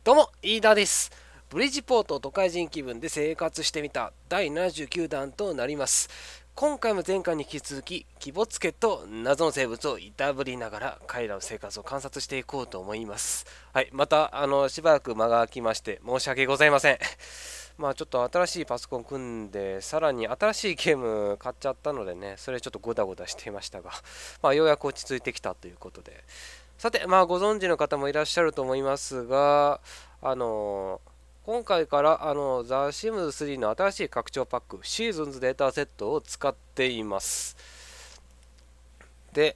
どうも、飯田です。ブリヂポート都会人気分で生活してみた第79弾となります。今回も前回に引き続き、キボツケと謎の生物をいたぶりながら彼らの生活を観察していこうと思います。はい、また、しばらく間が空きまして申し訳ございません。まあちょっと新しいパソコン組んで、さらに新しいゲーム買っちゃったのでね、それちょっとゴタゴタしていましたが、まあようやく落ち着いてきたということで、さて、まあ、ご存知の方もいらっしゃると思いますが、今回からザ・シムズ3の新しい拡張パック、シーズンズデータセットを使っています。で、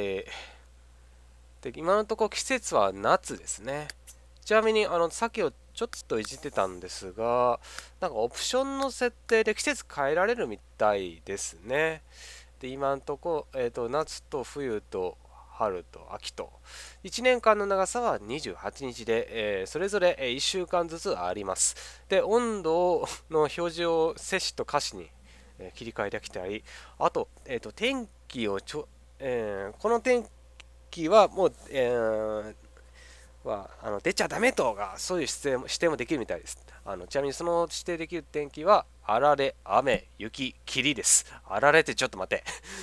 今のところ季節は夏ですね。ちなみに、さっきをちょっといじってたんですが、なんかオプションの設定で季節変えられるみたいですね。で、今のところ、夏と冬と春と秋と1年間の長さは28日で、それぞれ1週間ずつあります。で、温度の表示を摂氏と華氏に切り替えできたり、あと、天気をこの天気はもう、出ちゃダメとかそういう指定もできるみたいです。ちなみにその指定できる天気はあられ、雨、雪、霧です。あられってちょっと待って、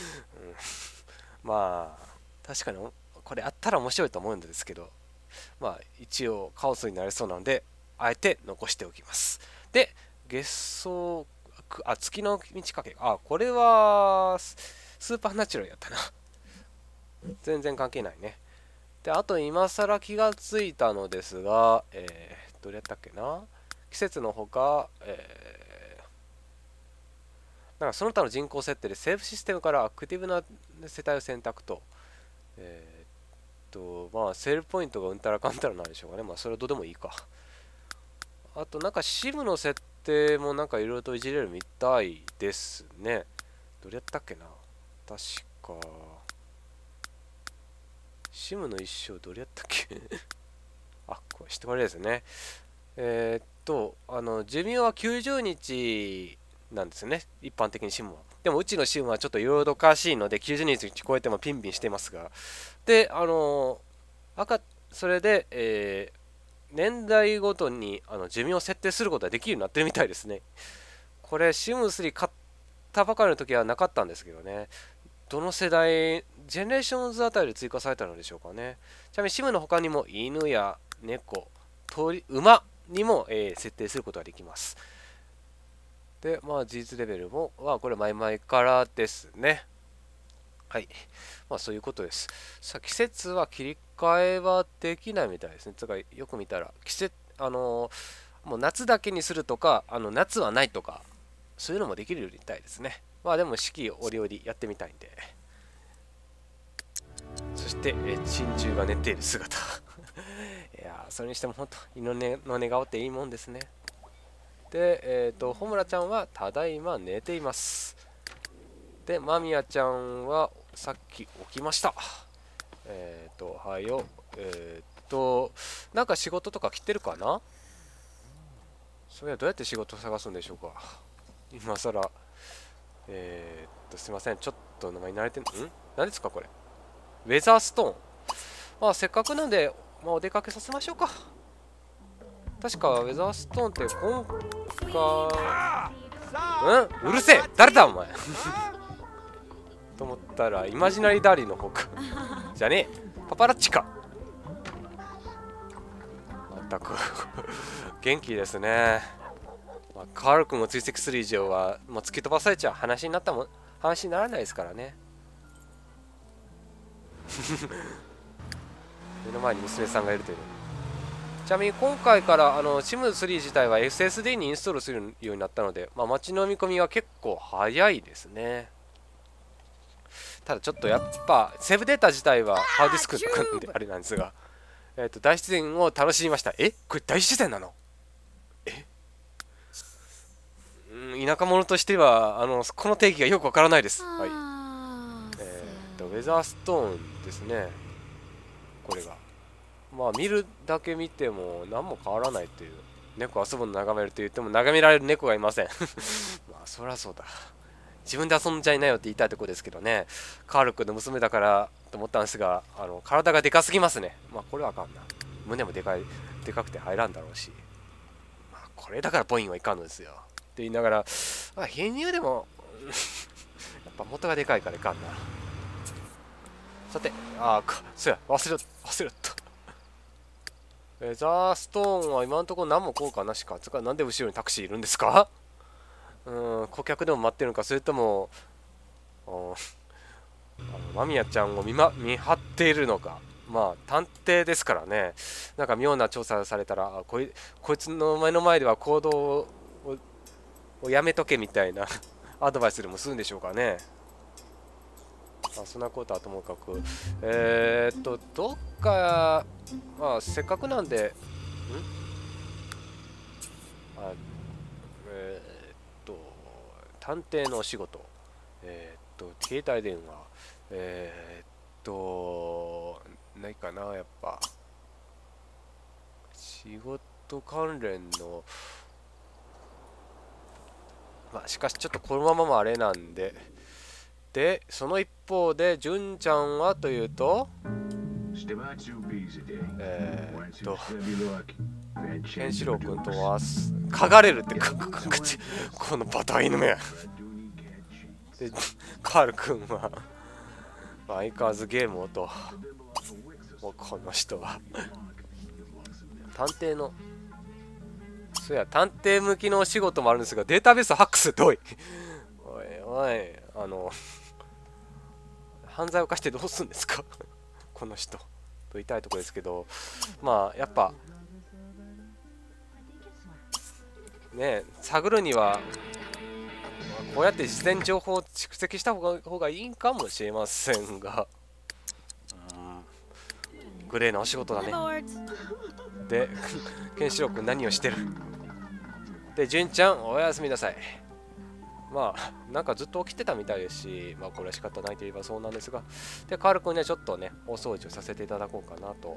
まあ確かにこれあったら面白いと思うんですけど、まあ一応カオスになりそうなのであえて残しておきます。で、月相月の満ち欠け、これはスーパーナチュラルやったな。全然関係ないね。で、あと今更気がついたのですが、どれやったっけな、季節のほか、なんかその他の人口設定でセーブシステムからアクティブな世帯を選択と、まあセールポイントがうんたらかんたらなんでしょうかね。まあそれはどうでもいいか。あとなんか SIM の設定もなんかいろいろといじれるみたいですね。どれやったっけな、確か SIM の一生どれやったっけこれ知ってこれですね。寿命は90日なんですよね、一般的に SIM は。でもうちの SIM はちょっといろいろおかしいので90日超えてもピンピンしていますが、で、それで、年代ごとに寿命を設定することができるようになってるみたいですね。これ SIM3 買ったばかりの時はなかったんですけどね。どの世代、ジェネレーションズあたりで追加されたのでしょうかね。ちなみに SIM の他にも犬や猫、馬にも、設定することができます。で、まあ、事実レベルも、これ、前々からですね。はい。まあ、そういうことです。さあ、季節は切り替えはできないみたいですね。つか、よく見たら、もう夏だけにするとか、夏はないとか、そういうのもできるみたいですね。まあ、でも、四季折々やってみたいんで。そして、珍獣が寝ている姿。いやそれにしても本当、犬の寝顔っていいもんですね。で、ホムラちゃんはただいま寝ています。で、マミヤちゃんはさっき起きました。おはよう。なんか仕事とか来てるかな。それはどうやって仕事を探すんでしょうか。今さら。すいません。ちょっと名前慣れて何ですかこれ。ウェザーストーン。まあ、せっかくなんで、お出かけさせましょうか。確かウェザーストーンって今回、うるせえ誰だお前と思ったらイマジナリーダーリーの方かじゃねえ、パパラッチか。まったく元気ですね。カール君を追跡する以上はもう突き飛ばされちゃう話にならないですからね目の前に娘さんがいるという。ちなみに今回からSIM3 自体は SSD にインストールするようになったので、街の見込みは結構早いですね。ただちょっとやっぱセーブデータ自体はハードディスクなんであれなんですが、大自然を楽しみました。これ大自然なの？田舎者としてはこの定義がよくわからないです。はい。ウェザーストーンですね。これが。見るだけ見ても何も変わらないという。猫遊ぶの眺めると言っても眺められる猫がいませんそりゃそうだ。自分で遊んじゃいなよって言いたいところですけどね。カール君の娘だからと思ったんですが、体がでかすぎますね。これはあかんな。胸もでかい。 でかくて入らんだろうし、まあ、これだからポインはいかんのですよって言いながら、まあ、編入でもやっぱ元がでかいからいかんな。さて、そうや、忘れた。フェザーストーンは今のところ何も効果なしか。つか、なんで後ろにタクシーいるんですか？顧客でも待ってるのか、それとも、間宮ちゃんを見張っているのか。まあ、探偵ですからね。なんか妙な調査されたら、こいつの目の前では行動をやめとけみたいなアドバイスでもするんでしょうかね。そんなことはともかく、どっか、まあ、せっかくなんで、探偵のお仕事、携帯電話、ないかな、やっぱ、仕事関連の、まあ、しかしちょっとこのままもあれなんで、その一方で、純ちゃんはというと、ケンシロウ君とは嗅がれるってこのバター犬め。でカール君は相変わらずゲームをと、もうこの人は探偵のそうや探偵向きのお仕事もあるんですが、データベースハックするとおいおい犯罪を犯してどうすんですかこの人と言いたいところですけど、まあやっぱね、探るにはこうやって事前情報を蓄積した方がいいんかもしれませんが、グレーなお仕事だね。で、ケンシロウ君何をしてる？で、純ちゃんおやすみなさい。まあなんかずっと起きてたみたいですし、まあこれは仕方ないと言えばそうなんですが、でカール君にはちょっとねお掃除をさせていただこうかなと。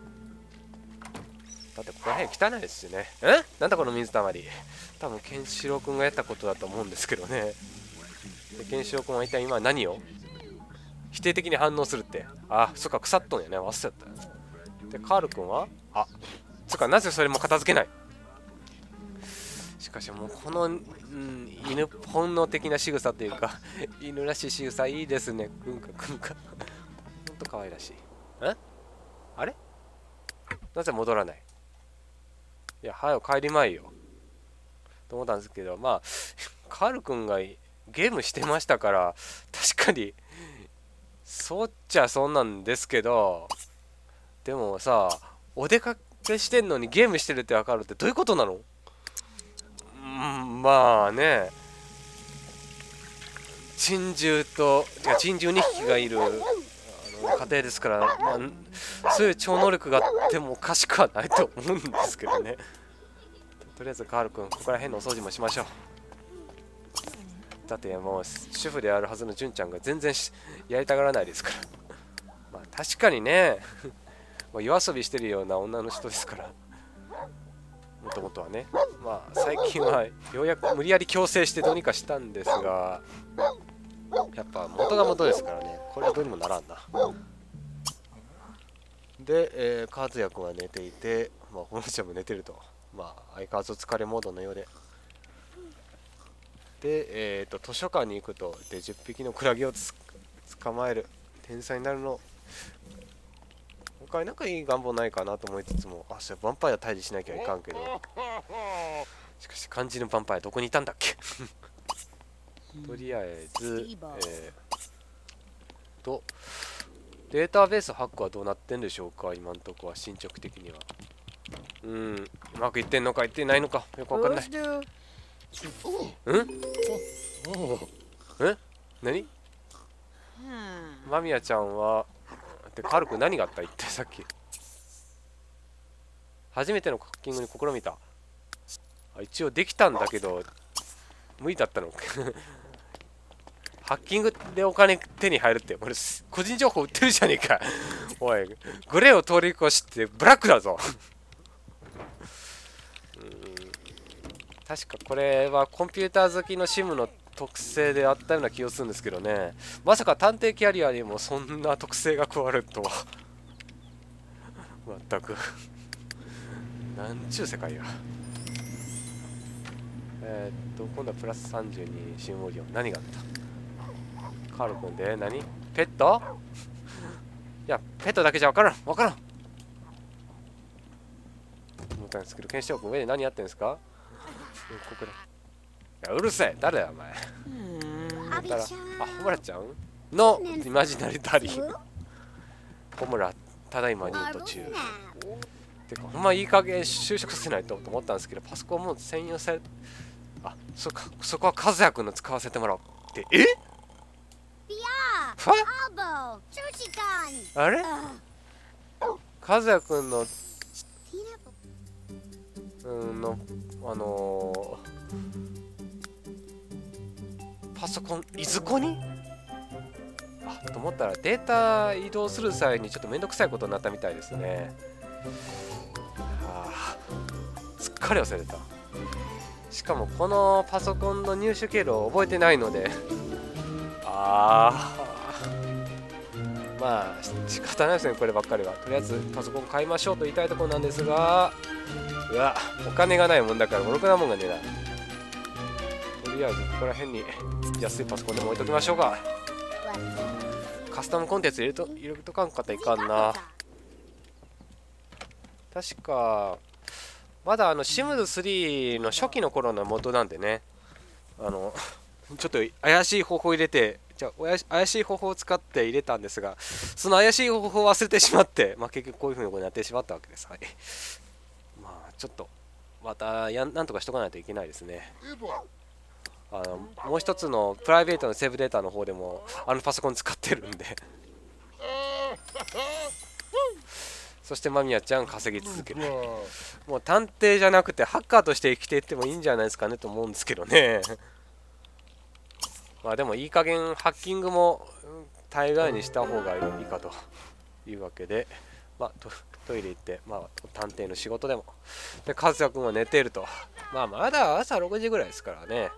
だってここら辺汚いですしね。なんだこの水たまり。多分ケンシロウ君がやったことだと思うんですけどね。でケンシロウ君は一体今何を否定的に反応するって。そっか、腐っとんやね。忘れちゃった。でカール君はつかなぜそれも片付けない。しかしもうこの、犬本能的な仕草というか犬らしい仕草いいですね。くんかくんかほんと可愛らしい。あれなぜ戻らない？いや、早く帰りまいよ。と思ったんですけど、まあ、カール君がゲームしてましたから、確かに、そうっちゃそうなんですけど、でもさ、お出かけしてんのにゲームしてるって分かるってどういうことなの？まあね、珍獣2匹がいる家庭ですから、まあ、そういう超能力があってもおかしくはないと思うんですけどね。とりあえずカール君、ここら辺のお掃除もしましょう。だってもう主婦であるはずの純ちゃんが全然やりたがらないですからまあ確かにねもう夜遊びしてるような女の人ですから、もともとはね。まあ最近はようやく無理やり強制してどうにかしたんですが、やっぱ元が元ですからね、これはどうにもならんな。で、和也君は寝ていて、まあ、ほのちゃんも寝てると。まあ、相変わらず疲れモードのようで。で、図書館に行くと、で、10匹のクラゲを捕まえる。天才になるの。他になんかいい願望ないかなと思いつつも、それヴァンパイア退治しなきゃいかんけど。しかし、肝心のヴァンパイアどこにいたんだっけとりあえず、データベースハックはどうなってんでしょうか、今んとこは進捗的には。うまくいってんのかいってないのかよくわかんない。何？間宮ちゃんはでカル君何があった言ってさっき。初めてのハッキングに試みた。一応できたんだけど無理だったのハッキングでお金手に入るって俺個人情報売ってるじゃねえかおい、グレーを通り越してブラックだぞ確かこれはコンピューター好きのシムの特性であったような気がするんですけどね。まさか探偵キャリアにもそんな特性が加わるとは全くなんちゅう世界や。今度はプラス32シムオリオン。何があった？カール君で何？ペット？いや、ペットだけじゃ分からん思ったんですけど、ケンシロウ君上で何やってんですか？ここで。いや、うるせえ、誰だよお前。ホムラちゃんのイマジナリダリー。ホムラ、ただいまニート中。てか、ほんまいい加減就職させないと思ったんですけど、パソコンも専用され、あ、そっか、そこは和也君の使わせてもらおうって、あれ和也君のパソコンいずこにと思ったらデータ移動する際にちょっとめんどくさいことになったみたいですね。すっかり忘れた。しかもこのパソコンの入手経路を覚えてないので、まあ仕方ないですね、こればっかりは。とりあえずパソコン買いましょうと言いたいところなんですが、うわ、お金がないもんだからろくなもんがねえな。とりあえずここら辺に安いパソコンでも置いときましょうか。カスタムコンテンツ入れとかんかったらいかんな。確かまだシムズ3の初期の頃の元なんでね、ちょっと怪しい方法を入れて、怪しい方法を使って入れたんですが、その怪しい方法を忘れてしまって、結局こういう風になってしまったわけです。はい、ちょっとまたなんとかしとかないといけないですね。もう一つのプライベートのセーブデータの方でもパソコン使ってるんでそして間宮ちゃん稼ぎ続ける。もう探偵じゃなくてハッカーとして生きていってもいいんじゃないですかねと思うんですけどねでもいい加減ハッキングも大概にした方がいいかというわけで、トイレ行って、探偵の仕事でもで、和也君は寝ていると。まだ朝6時ぐらいですからね。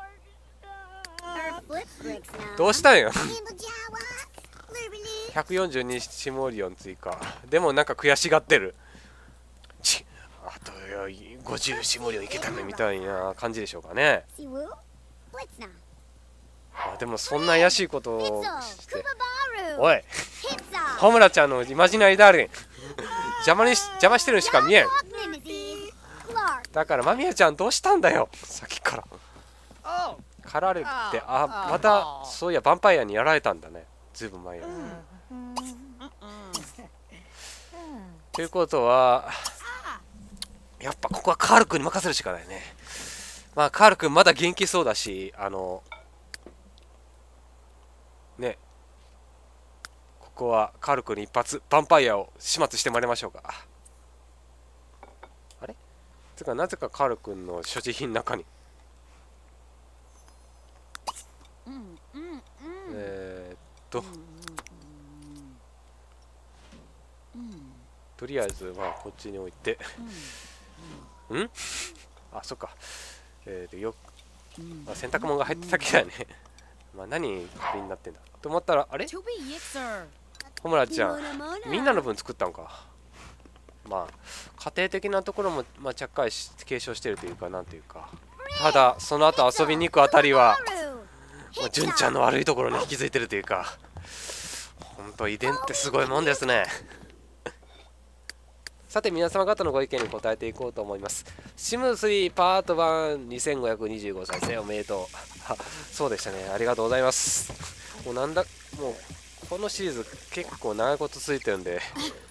どうしたんよ142シモリオン追加でもなんか悔しがってる。あと50シモリオンいけたねみたいな感じでしょうかね。でもそんな怪しいことをして、おいホムラちゃんのイマジナリーダーリン邪魔してるしか見えん。だから間宮ちゃんどうしたんだよ、さっきから狩られて。またそういやヴァンパイアにやられたんだね、ずいぶん前や。ということはやっぱここはカール君に任せるしかないね。カール君まだ元気そうだし、ね、ここはカール君に一発ヴァンパイアを始末してまいりましょうか。あれつかなぜかカール君の所持品の中にとりあえずこっちに置いてそっか。洗濯物が入ってただけだよね何カビになってんだと思ったら、あれホムラちゃんみんなの分作ったんか。家庭的なところもちゃっかり継承してるというか、なんというか。ただその後遊びに行くあたりは純ちゃんの悪いところに引き継いでるというか、本当遺伝ってすごいもんですねさて皆様方のご意見に答えていこうと思います。シム3パート12525再生おめでとうそうでしたね、ありがとうございます。もうこのシリーズ結構長いこと続いてるんで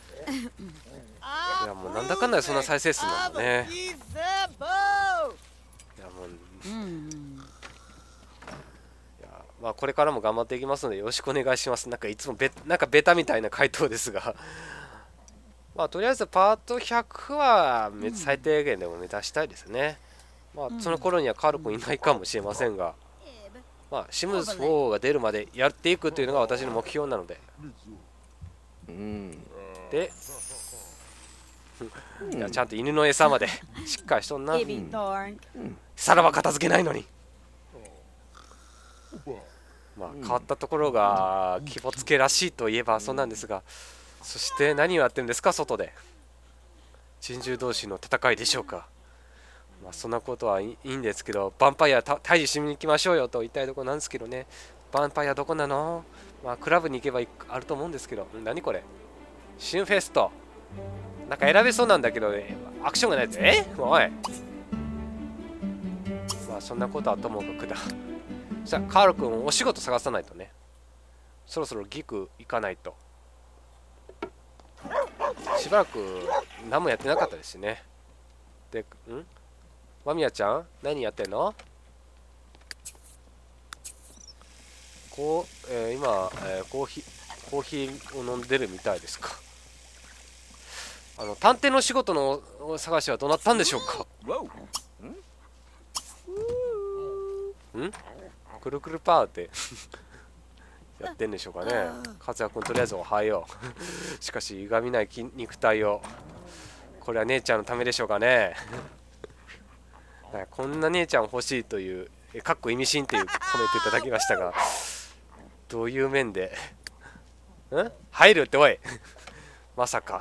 いやもうなんだかんだでそんな再生数なんだね。いやもうこれからも頑張っていきますのでよろしくお願いします。いつもなんかベタみたいな回答ですがとりあえずパート100は最低限でも目指したいですね。その頃にはカール君いないかもしれませんが、シムズ4が出るまでやっていくというのが私の目標なので。でいやちゃんと犬の餌までしっかりしとんな。さらば片付けないのに。変わったところが気をつけらしいといえばそうなんですが、そして何をやってるんですか外で。 珍獣同士の戦いでしょうか。まあそんなことはいいんですけど、ヴァンパイア退治しに行きましょうよと言いたいところなんですけどね。ヴァンパイアどこなの？まあクラブに行けばあると思うんですけど、何これ？シンフェスト。なんか選べそうなんだけどね、アクションがないです。おい。まあそんなことはともかくだ。じゃあカール君お仕事探さないとね。そろそろギク行かないと。しばらく何もやってなかったですしね。で、間宮ちゃん何やってんの？今、コーヒーを飲んでるみたいですか。探偵の仕事の探しはどうなったんでしょうか。くるくるパーってやってんでしょうかね。和也君とりあえずおはようしかし歪みない肉体を、これは姉ちゃんのためでしょうかねこんな姉ちゃん欲しいというかっこ意味深っていうコメントいただきましたが、どういう面で入るっておいまさか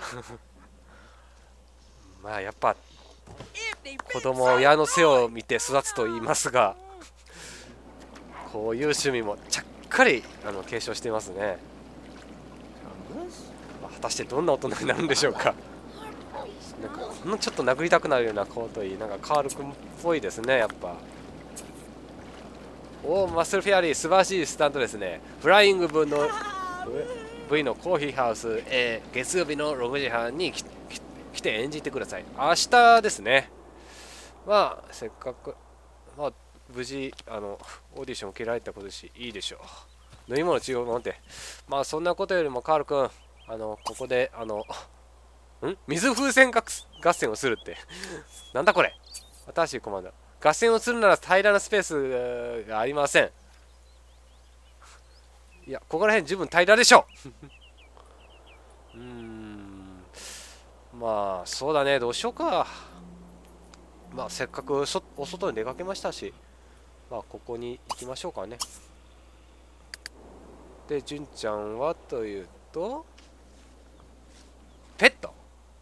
まあやっぱ子供は親の背を見て育つと言いますが、こういう趣味もちゃっかり継承していますね。果たしてどんな大人になるんでしょうか。なんかこのちょっと殴りたくなるようなこといい、なんかカール君っぽいですね。やっぱマッスルフェアリー、素晴らしいスタントですね。フライング分の V のコーヒーハウス、月曜日の6時半に来て演じてください。明日ですね。まあせっかく、まあ無事オーディション受けられたことしいいでしょう。飲み物違うもんって、まあそんなことよりもカール君ここで水風船合戦をするってなんだこれ。新しいコマンド。合戦をするなら平らなスペースがありません。いや、ここら辺十分平らでしょうまあそうだね、どうしようか。まあせっかくお外に出かけましたし、まあここに行きましょうかね。で純ちゃんはというとペット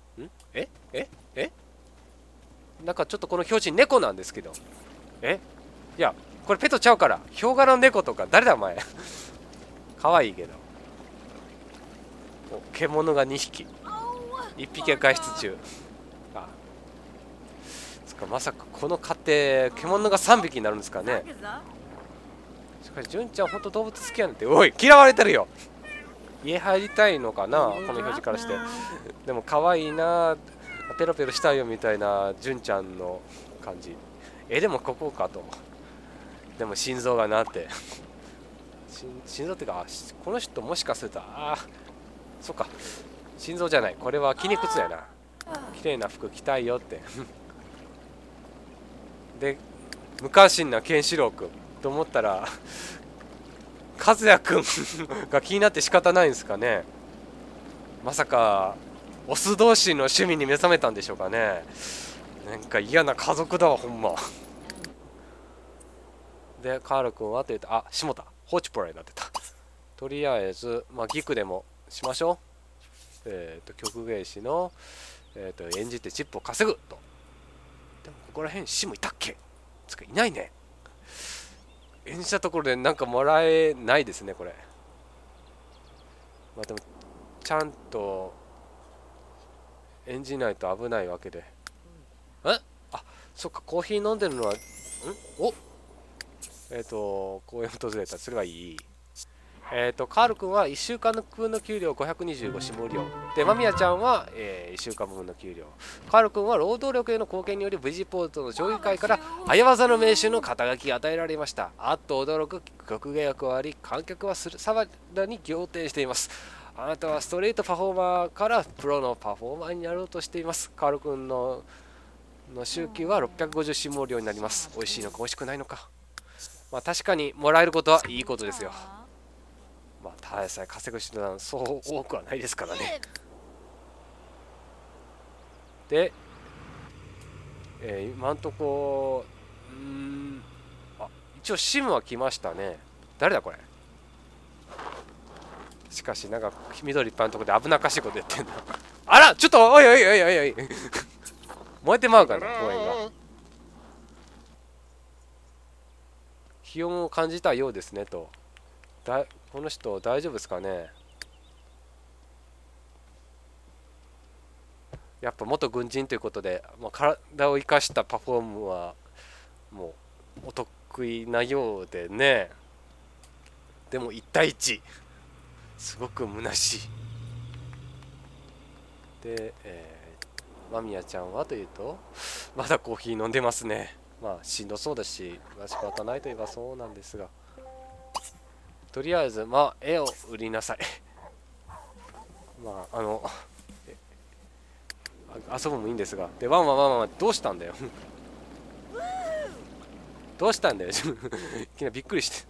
なんかちょっとこの表示猫なんですけど、いやこれペットちゃうから、ヒョウ柄の猫とか誰だお前かわいいけど。獣が2匹、1匹は外出中。まさかこの家庭獣が3匹になるんですかね。しかし純ちゃんほんと動物好きやねんって。おい嫌われてるよ。家入りたいのかなこの表示からして。でも可愛いな、ペロペロしたいよみたいな純ちゃんの感じ。でもここかと。でも心臓がなって心臓ってか、この人もしかするとそっか、心臓じゃない、これは筋肉痛やな。綺麗な服着たいよってで無関心なケンシロウ君と思ったら和也君が気になって仕方ないんですかね。まさかオス同士の趣味に目覚めたんでしょうかね。なんか嫌な家族だわほんま。でカール君はというと下田ホーチポラになってた。とりあえずまあギクでもしましょう。曲芸師の、演じてチップを稼ぐと。でもここら辺シムいたっけ？つかいないね。演じたところでなんかもらえないですねこれ。まあでもちゃんと演じないと危ないわけで。そっか、コーヒー飲んでるのは公園訪れた、それはいい。カール君は1週間分の給料525支無料で、間宮ちゃんは、1週間分の給料。カール君は労働力への貢献により V 字ポートの上位会から早技の名手の肩書きが与えられました。あっと驚く曲芸が加わり、観客はさらに仰天しています。あなたはストレートパフォーマーからプロのパフォーマーになろうとしています。カール君の週給は650支無料になります。美味しいのか美味しくないのか、まあ確かにもらえることはいいことですよ。まあただでさえ稼ぐ手段そう多くはないですからね。で、今んとこ一応シムは来ましたね。誰だこれ。しかしなんか緑いっぱいのところで危なっかしいことやってんだ。あらちょっとおいおいおいおいおい燃えてまうかな公園が。気温を感じたようですねと。この人大丈夫ですかね。やっぱ元軍人ということで、体を生かしたパフォームはもうお得意なようでね。でも1対1すごく虚しい。で、間宮ちゃんはというとまだコーヒー飲んでますね。しんどそうだし仕方ないといえばそうなんですが、とりあえず絵を売りなさい遊ぶもいいんですが。でワンワンどうしたんだよどうしたんだよいきなりびっくりして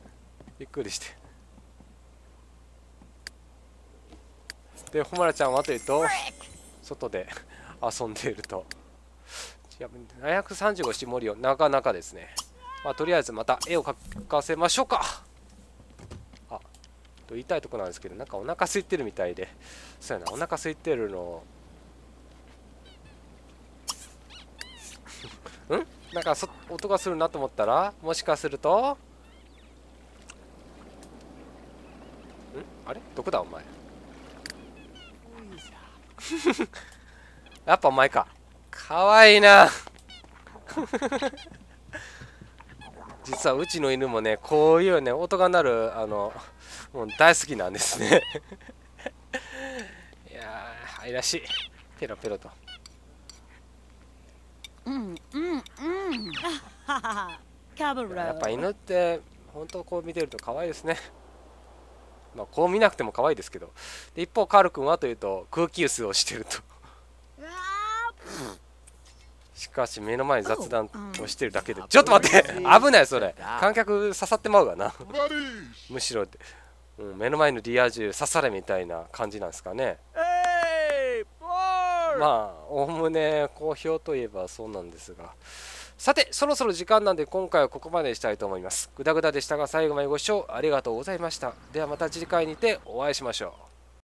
でほまらちゃんはというと外で遊んでいると。735し森をなかなかですね。とりあえずまた絵を描かせましょうか。と言いたいとこなんですけど、なんかお腹空いてるみたいで。そうやな、お腹空いてるのなんか音がするなと思ったら、もしかするとあれどこだお前やっぱお前か。かわいいな実はうちの犬もね、こういうね音が鳴るもう大好きなんですねいやー愛らしい。ペロペロと。やっぱ犬って本当こう見てると可愛いですね。こう見なくても可愛いですけど。で一方カール君はというと空気薄をしてるとしかし目の前に雑談をしてるだけで、ちょっと待って危ないそれ。観客刺さってまうがなむしろ、目の前のリア充刺されみたいな感じなんですかね。おおむね好評といえばそうなんですが、さてそろそろ時間なんで今回はここまでにしたいと思います。グダグダでしたが最後までご視聴ありがとうございました。ではまた次回にてお会いしましょう。